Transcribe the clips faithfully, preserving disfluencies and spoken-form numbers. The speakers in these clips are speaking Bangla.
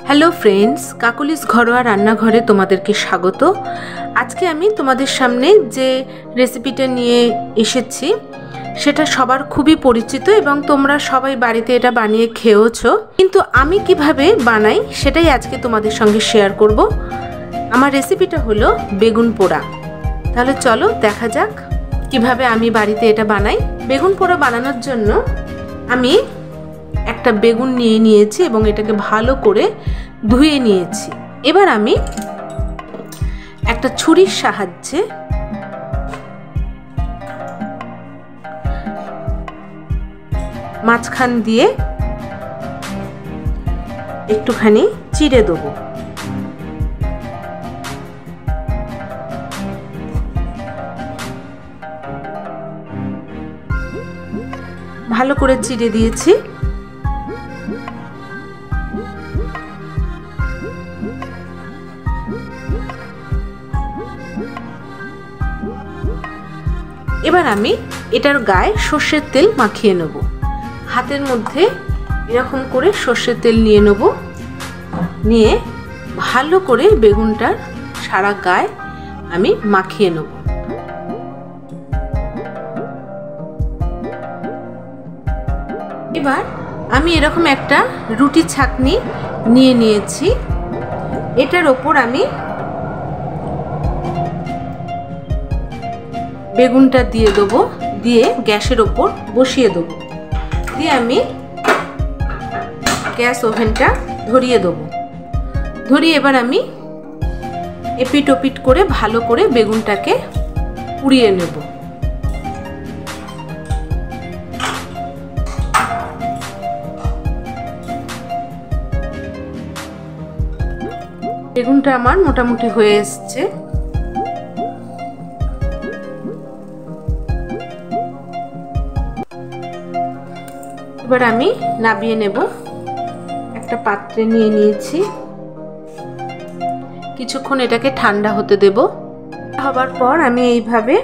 হ্যালো ফ্রেন্ডস, কাকলিস ঘরোয়া রান্নাঘরে তোমাদেরকে স্বাগত। আজকে আমি তোমাদের সামনে যে রেসিপিটা নিয়ে এসেছি সেটা সবার খুবই পরিচিত এবং তোমরা সবাই বাড়িতে এটা বানিয়ে খেয়েছো, কিন্তু আমি কিভাবে বানাই সেটাই আজকে তোমাদের সঙ্গে শেয়ার করব। আমার রেসিপিটা হলো বেগুন পোড়া। তাহলে চলো দেখা যাক কিভাবে আমি বাড়িতে এটা বানাই। বেগুন পোড়া বানানোর জন্য আমি একটা বেগুন নিয়ে নিয়েছি এবং এটাকে ভালো করে ধুয়ে নিয়েছি। এবার আমি একটা ছুরির সাহায্যে মাঝখান দিয়ে একটুখানি চিড়ে দেবো। ভালো করে চিড়ে দিয়েছি। এবার আমি এটার গায়ে সর্ষের তেল মাখিয়ে নেব। হাতের মধ্যে এরকম করে সর্ষের তেল নিয়ে নেব, নিয়ে ভালো করে বেগুনটার সারা গায়ে আমি মাখিয়ে নেব। এবার আমি এরকম একটা রুটি ছাঁকনি নিয়ে নিয়েছি। এটার ওপর আমি বেগুনটা দিয়ে দেবো, দিয়ে গ্যাসের ওপর বসিয়ে দেবো, দিয়ে আমি গ্যাস ওভেনটা ধরিয়ে দেবো। ধরিয়ে এবার আমি এপিট ওপিট করে ভালো করে বেগুনটাকে পুড়িয়ে নেব। বেগুনটা আমার মোটামুটি হয়ে এসছে। এবার আমি নামিয়ে নেব। একটা পাত্রে নিয়ে নিয়েছি, কিছুক্ষণ এটাকে ঠান্ডা হতে দেব। হবার পর আমি এইভাবে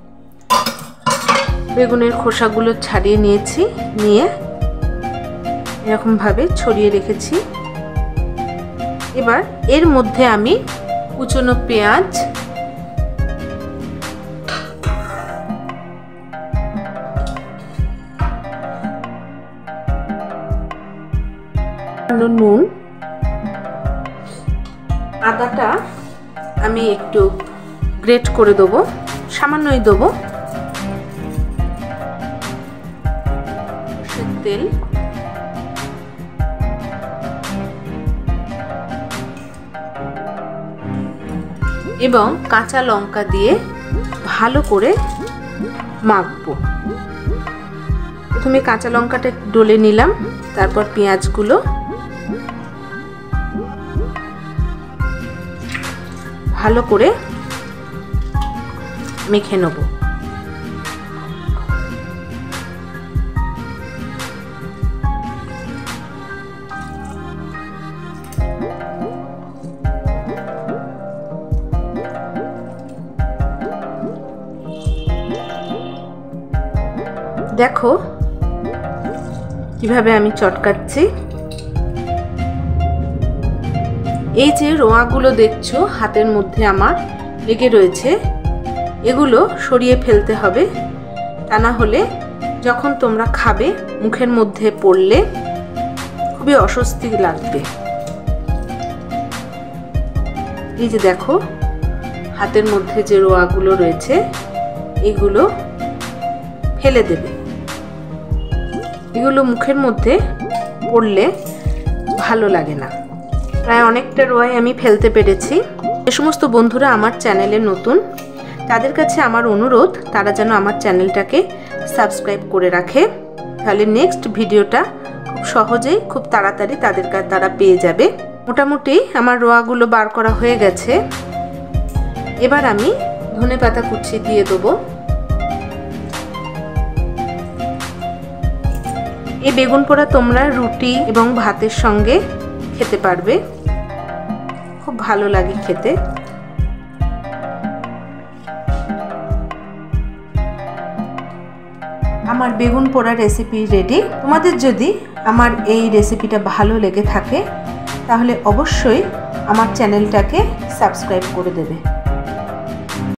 বেগুনের খোসাগুলো ছাড়িয়ে নিয়েছি, নিয়ে এরকম ভাবে ছড়িয়ে রেখেছি। এবার এর মধ্যে আমি কুচনো পেঁয়াজ, নুন, আদাটা আমি একটু গ্রেট করে দেবো, সামান্যই দেবো, সরষের তেল, এবং কাঁচা লঙ্কা দিয়ে ভালো করে মাখবো। প্রথমে কাঁচা লঙ্কাটা ডলে নিলাম, তারপর পেঁয়াজগুলো ভালো করে মেখে নেব। দেখো কিভাবে আমি চটকাচ্ছি। এই যে রোঁয়াগুলো দেখছো হাতের মধ্যে আমার লেগে রয়েছে, এগুলো সরিয়ে ফেলতে হবে, তা না হলে যখন তোমরা খাবে মুখের মধ্যে পড়লে খুবই অস্বস্তি লাগবে। এই যে দেখো হাতের মধ্যে যে রোঁয়াগুলো রয়েছে এগুলো ফেলে দেবে। এগুলো মুখের মধ্যে পড়লে ভালো লাগে না। প্রায় অনেকটা রোয়াই আমি ফেলতে পেরেছি। যে সমস্ত বন্ধুরা আমার চ্যানেলে নতুন তাদের কাছে আমার অনুরোধ, তারা যেন আমার চ্যানেলটাকে সাবস্ক্রাইব করে রাখে, তাহলে নেক্সট ভিডিওটা খুব সহজেই খুব তাড়াতাড়ি তাদের কাছে তারা পেয়ে যাবে। মোটামুটি আমার রোয়াগুলো বার করা হয়ে গেছে। এবার আমি ধনেপাতা কুচি দিয়ে দেবো। এই বেগুন পোড়া তোমরা রুটি এবং ভাতের সঙ্গে খেতে পারবে, খুব ভালো লাগে খেতে। আমার বেগুন পোড়া রেসিপি রেডি। তোমাদের যদি আমার এই রেসিপিটা ভালো লেগে থাকে তাহলে অবশ্যই আমার চ্যানেলটাকে সাবস্ক্রাইব করে দেবে।